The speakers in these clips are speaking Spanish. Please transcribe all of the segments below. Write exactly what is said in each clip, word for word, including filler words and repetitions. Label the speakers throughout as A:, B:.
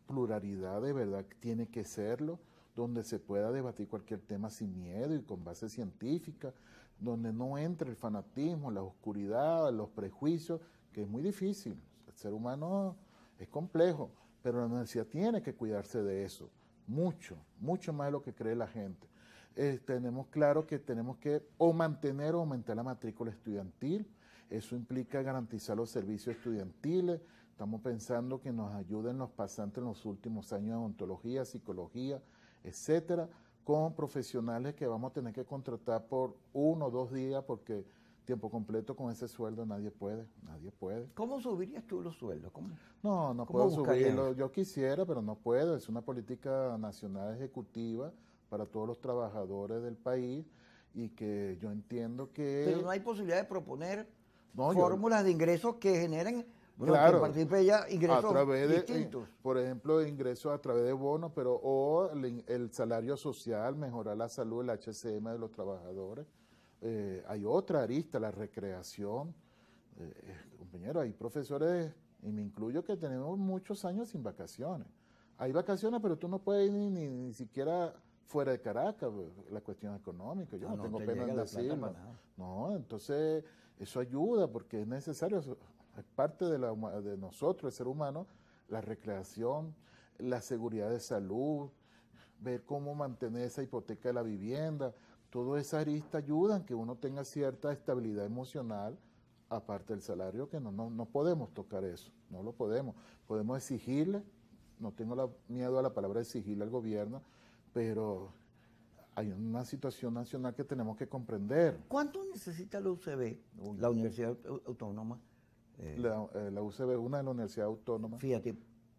A: pluralidad de verdad tiene que serlo, donde se pueda debatir cualquier tema sin miedo y con base científica, donde no entre el fanatismo, la oscuridad, los prejuicios, que es muy difícil. El ser humano es complejo, pero la universidad tiene que cuidarse de eso, mucho, mucho más de lo que cree la gente. Eh, tenemos claro que tenemos que o mantener o aumentar la matrícula estudiantil, eso implica garantizar los servicios estudiantiles. Estamos pensando que nos ayuden los pasantes en los últimos años de odontología, psicología, etcétera, con profesionales que vamos a tener que contratar por uno o dos días, porque tiempo completo con ese sueldo nadie puede, nadie puede.
B: ¿Cómo subirías tú los sueldos? ¿Cómo,
A: no, no
B: cómo
A: puedo subirlo.
B: eso?
A: Yo quisiera, pero no puedo. Es una política nacional ejecutiva para todos los trabajadores del país y que yo entiendo que...
B: Pero no hay posibilidad de proponer
A: no,
B: fórmulas
A: yo,
B: de ingresos que generen, bueno,
A: claro,
B: que participe ella ingresos
A: a través de,
B: distintos.
A: Eh, por ejemplo, ingresos a través de bonos, pero o el, el salario social, mejorar la salud, el H C M de los trabajadores. Eh, hay otra arista, la recreación. Eh, compañero, hay profesores, y me incluyo, que tenemos muchos años sin vacaciones. Hay vacaciones, pero tú no puedes ir ni, ni, ni siquiera fuera de Caracas, la cuestión económica. Yo no, no tengo
B: te
A: pena en decirlo. No, entonces eso ayuda porque es necesario, es parte de, la, de nosotros, el ser humano, la recreación, la seguridad de salud, ver cómo mantener esa hipoteca de la vivienda. Todas esas aristas ayudan que uno tenga cierta estabilidad emocional, aparte del salario, que no, no, no podemos tocar eso, no lo podemos. Podemos exigirle, no tengo la, miedo a la palabra exigirle al gobierno, pero hay una situación nacional que tenemos que comprender.
B: ¿Cuánto necesita la U C B, Uy, la Universidad Autónoma?
A: Eh, la, eh, la U C B, una de las universidades autónomas.
B: Fíjate,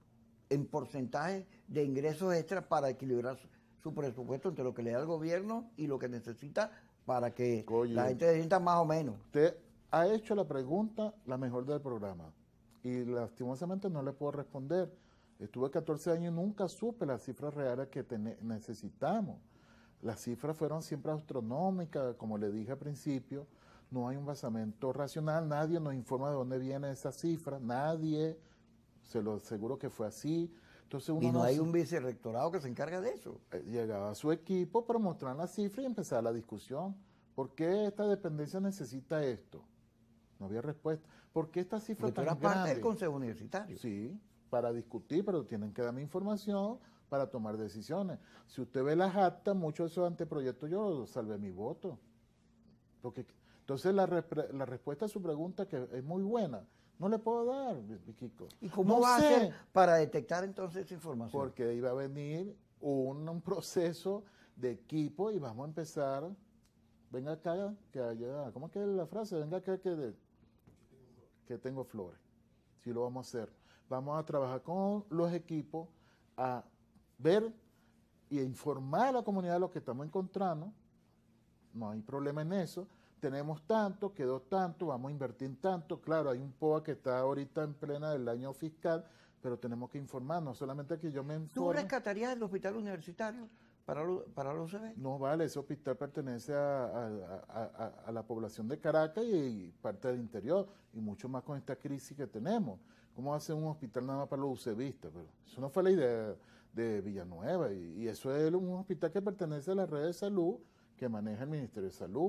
B: en porcentaje de ingresos extras para equilibrar su, su presupuesto entre lo que le da el gobierno y lo que necesita para que Oye, la gente se sienta más o menos.
A: Usted ha hecho la pregunta la mejor del programa y lastimosamente no le puedo responder. Estuve catorce años y nunca supe las cifras reales que necesitamos. Las cifras fueron siempre astronómicas, como le dije al principio, no hay un basamento racional, nadie nos informa de dónde viene esa cifra, nadie, se lo aseguro que fue así. Entonces uno
B: y no, no hay un vicerrectorado que se encarga de eso.
A: Llegaba a su equipo para mostrar la cifra y empezar la discusión. ¿Por qué esta dependencia necesita esto? No había respuesta. ¿Por qué esta cifra
B: Porque
A: tan
B: tú eras
A: grande?
B: parte del Consejo Universitario.
A: Sí, para discutir, pero tienen que darme información para tomar decisiones. Si usted ve las actas, muchos de esos anteproyectos yo salvé mi voto. Porque, entonces la, la respuesta a su pregunta, que es muy buena, no le puedo dar, Kiko.
B: ¿Y cómo
A: no
B: va
A: sé,
B: a hacer para detectar entonces esa información?
A: Porque iba a venir un, un proceso de equipo y vamos a empezar, venga acá, que haya, ¿cómo es que es la frase? Venga acá que, de, que tengo flores. Sí lo vamos a hacer. Vamos a trabajar con los equipos a ver y a informar a la comunidad de lo que estamos encontrando. No hay problema en eso. Tenemos tanto, quedó tanto, vamos a invertir en tanto. Claro, hay un P O A que está ahorita en plena del año fiscal, pero tenemos que informar, no solamente que yo me informe.
B: ¿Tú rescatarías el hospital universitario para, lo, para la U C B?
A: No vale, ese hospital pertenece a, a, a, a la población de Caracas y, y parte del interior, y mucho más con esta crisis que tenemos. ¿Cómo hacer un hospital nada más para los UCBistas? Pero eso no fue la idea de Villanueva, y, y eso es un hospital que pertenece a la red de salud que maneja el Ministerio de Salud.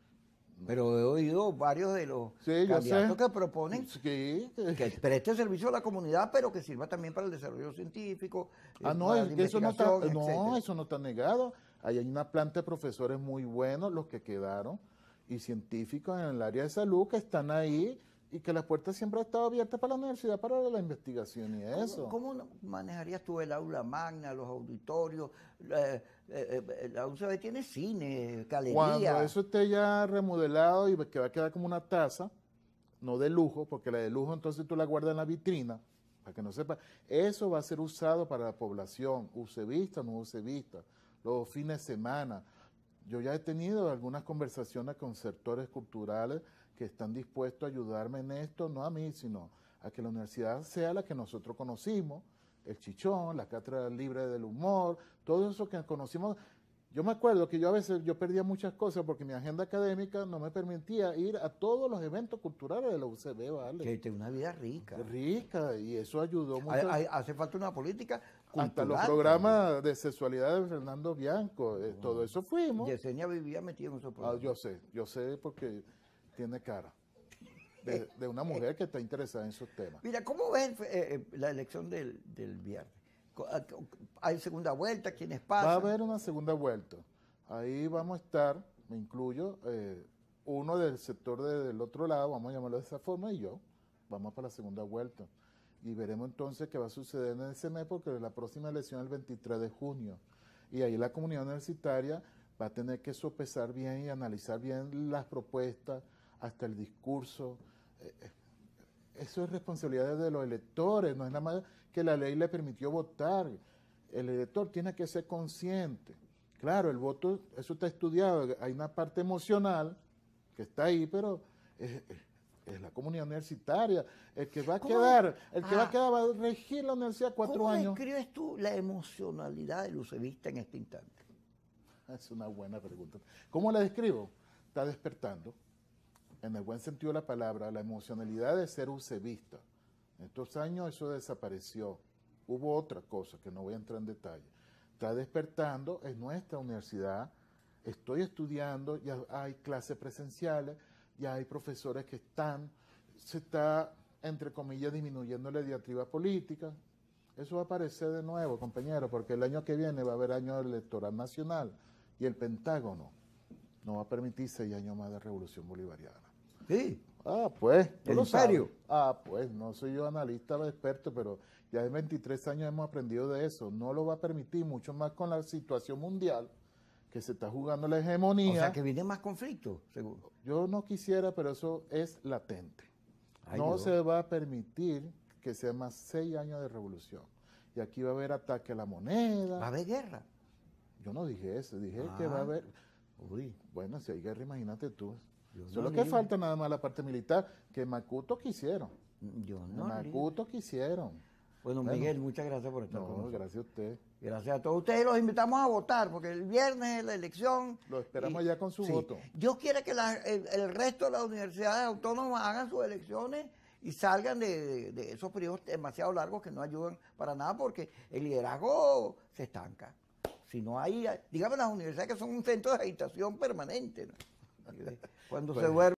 B: Pero he oído varios de los
A: sí,
B: candidatos que proponen
A: sí.
B: que preste servicio a la comunidad, pero que sirva también para el desarrollo científico.
A: Ah, no, es que eso no está, no, eso no está negado. Ahí hay una planta de profesores muy buenos, los que quedaron, y científicos en el área de salud que están ahí, y que las puertas siempre han estado abiertas para la universidad, para la investigación y eso.
B: ¿Cómo, cómo manejarías tú el aula magna, los auditorios? Eh, eh, la U C B tiene cine, galería.
A: Cuando eso esté ya remodelado y que va a quedar como una taza, no de lujo, porque la de lujo entonces tú la guardas en la vitrina, para que no sepa, eso va a ser usado para la población, UCBista, no UCBista, los fines de semana. Yo ya he tenido algunas conversaciones con sectores culturales que están dispuestos a ayudarme en esto, no a mí, sino a que la universidad sea la que nosotros conocimos, el Chichón, la Cátedra Libre del Humor, todo eso que conocimos Yo me acuerdo que yo a veces yo perdía muchas cosas porque mi agenda académica no me permitía ir a todos los eventos culturales de la U C B, ¿vale?
B: Que tiene una vida rica.
A: Rica, y eso ayudó mucho.
B: Hay, hay, hace falta una política cultural.
A: Hasta los programas también de sexualidad de Fernando Bianco, eh, todo eso fuimos.
B: Yesenia vivía metida en esos programas.
A: Ah, yo sé, yo sé porque tiene cara de, de una mujer que está interesada en esos temas.
B: Mira, ¿cómo ves eh, la elección del, del viernes? ¿Hay segunda vuelta? ¿Quiénes pasan?
A: Va a haber una segunda vuelta. Ahí vamos a estar, me incluyo, eh, uno del sector de, del otro lado, vamos a llamarlo de esa forma, y yo. Vamos para la segunda vuelta. Y veremos entonces qué va a suceder en ese mes, porque la próxima elección es el veintitrés de junio. Y ahí la comunidad universitaria va a tener que sopesar bien y analizar bien las propuestas, hasta el discurso. Eh, Eso es responsabilidad de los electores, no es nada más que la ley le permitió votar. El elector tiene que ser consciente. Claro, el voto, eso está estudiado, hay una parte emocional que está ahí, pero es, es la comunidad universitaria. El que va a quedar, el que ah, va a quedar va a regir la universidad cuatro
B: ¿cómo
A: años.
B: ¿Cómo describes tú la emocionalidad del ucebista en este instante?
A: Es una buena pregunta. ¿Cómo la describo? Está despertando. En el buen sentido de la palabra, la emocionalidad de ser ucebista. En estos años eso desapareció. Hubo otra cosa que no voy a entrar en detalle. Está despertando en nuestra universidad. Estoy estudiando, ya hay clases presenciales, ya hay profesores que están, se está, entre comillas, disminuyendo la diatriba política. Eso va a aparecer de nuevo, compañero, porque el año que viene va a haber año electoral nacional y el Pentágono no va a permitir seis años más de revolución bolivariana.
B: Sí.
A: Ah, pues.
B: ¿En serio?
A: Ah, pues, no soy yo analista o experto, pero ya en veintitrés años hemos aprendido de eso. No lo va a permitir, mucho más con la situación mundial, que se está jugando la hegemonía.
B: O sea, que viene más conflicto, seguro.
A: Yo no quisiera, pero eso es latente.
B: Ay,
A: no
B: Dios.
A: se va a permitir que sea más seis años de revolución. Y aquí va a haber ataque a la moneda.
B: ¿Va a haber guerra?
A: Yo no dije eso, dije
B: Ah.
A: que va a haber...
B: Uy.
A: Bueno, si hay guerra, imagínate tú.
B: Yo
A: Solo
B: no
A: que
B: digo.
A: falta nada más la parte militar, que Macuto quisieron.
B: Yo
A: En
B: no.
A: Macuto quisieron.
B: Bueno,
A: Bueno.
B: Miguel, muchas gracias por estar con
A: No,
B: nosotros.
A: gracias a usted.
B: Gracias a todos ustedes. Los invitamos a votar, porque el viernes es la elección.
A: Lo esperamos
B: y-
A: ya con su
B: sí.
A: voto.
B: Dios quiere que la- el, el resto de las universidades autónomas hagan sus elecciones y salgan de, de- de esos periodos demasiado largos que no ayudan para nada, porque el liderazgo se estanca. Si no hay, digamos, las universidades que son un centro de agitación permanente, ¿no? Cuando
A: Pues-
B: se duerme.